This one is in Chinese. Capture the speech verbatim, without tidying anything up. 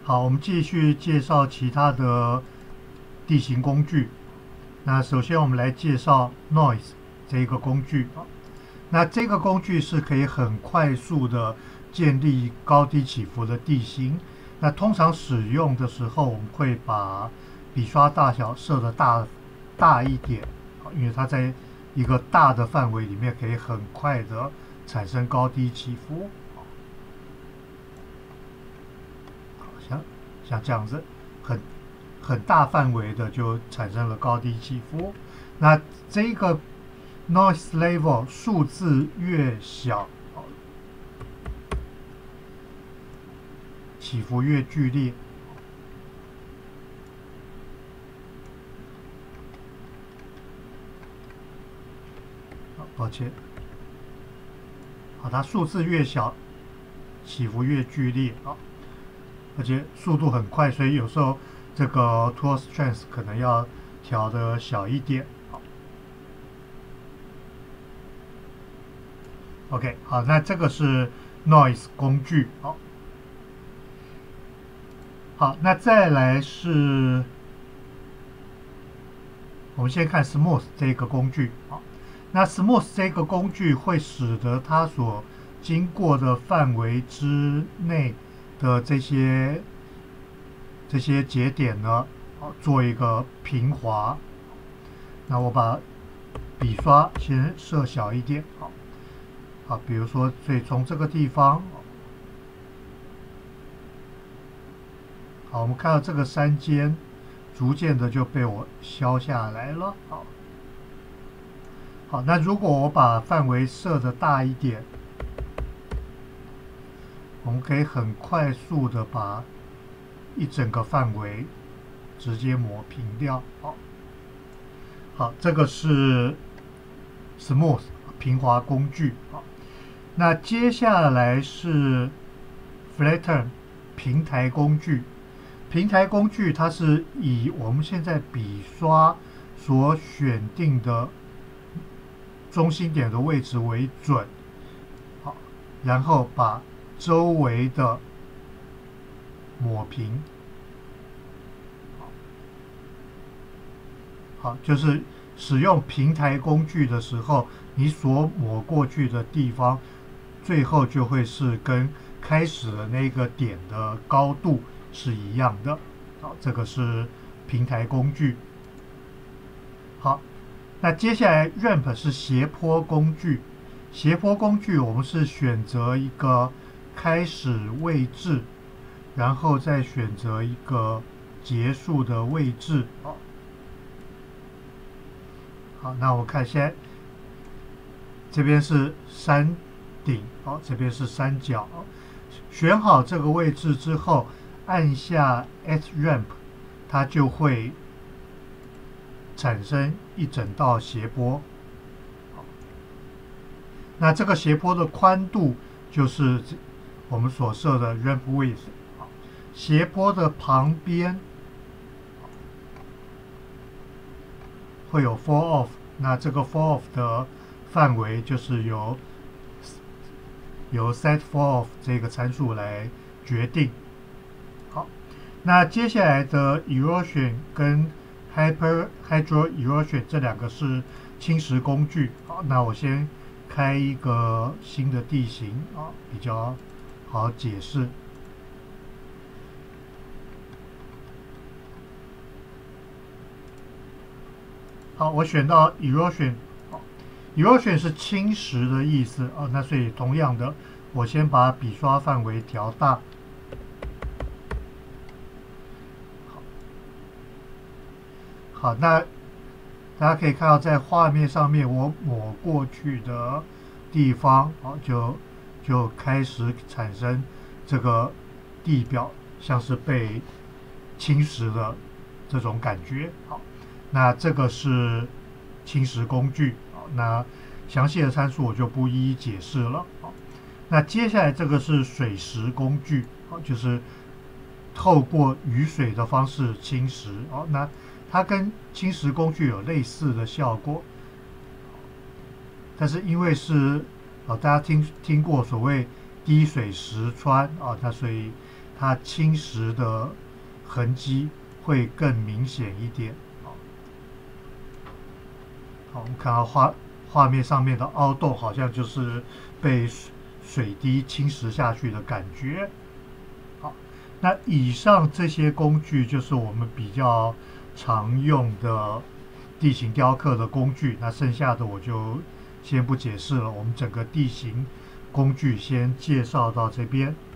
好，我们继续介绍其他的地形工具。那首先我们来介绍 Noise 这一个工具啊。那这个工具是可以很快速的建立高低起伏的地形。那通常使用的时候，我们会把笔刷大小设的大大一点，因为它在一个大的范围里面可以很快的产生高低起伏。像像这样子，很很大范围的就产生了高低起伏。那这个 noise level 数字越小，起伏越剧烈。抱歉，好，它数字越小，起伏越剧烈啊，而且速度很快，所以有时候这个 tool strength 可能要调的小一点。好 ，OK， 好，那这个是 noise 工具。好，好，那再来是，我们先看 smooth 这个工具。好。那 smooth 这个工具会使得它所经过的范围之内的这些这些节点呢，做一个平滑。那我把笔刷先设小一点，好，好，比如说，所以从这个地方，好，我们看到这个山尖逐渐的就被我削下来了，好。好，那如果我把范围设的大一点，我们可以很快速的把一整个范围直接抹平掉。好，好，这个是 smooth 平滑工具。好，那接下来是 flatten 平台工具。平台工具它是以我们现在笔刷所选定的中心点的位置为准，好，然后把周围的抹平，好，就是使用平台工具的时候，你所抹过去的地方，最后就会是跟开始的那个点的高度是一样的。好，这个是平台工具。好。那接下来 ramp 是斜坡工具，斜坡工具我们是选择一个开始位置，然后再选择一个结束的位置。好，好，那我看现在这边是山顶，好，这边是山脚。选好这个位置之后，按下 add ramp， 它就会产生一整道斜坡。那这个斜坡的宽度就是我们所设的 ramp width。斜坡的旁边会有 fall off， 那这个 fall off 的范围就是由由 set fall off 这个参数来决定。好，那接下来的 erosion 跟Hyper Hydro Erosion 这两个是侵蚀工具。好，那我先开一个新的地形啊，比较好解释。好，我选到 Erosion，Erosion 是侵蚀的意思啊。那所以同样的，我先把笔刷范围调大。好，那大家可以看到，在画面上面我抹过去的地方，好，就就开始产生这个地表像是被侵蚀的这种感觉。好，那这个是侵蚀工具。好，那详细的参数我就不一一解释了。好，那接下来这个是水蚀工具，好，就是透过雨水的方式侵蚀。好，那它跟侵蚀工具有类似的效果，但是因为是呃大家听听过所谓滴水石穿啊，那所以它侵蚀的痕迹会更明显一点。好，我们看到画画面上面的凹洞，好像就是被水水滴侵蚀下去的感觉。好，那以上这些工具就是我们比较常用的地形雕刻的工具。那剩下的我就先不解释了，我们整个地形工具先介绍到这边。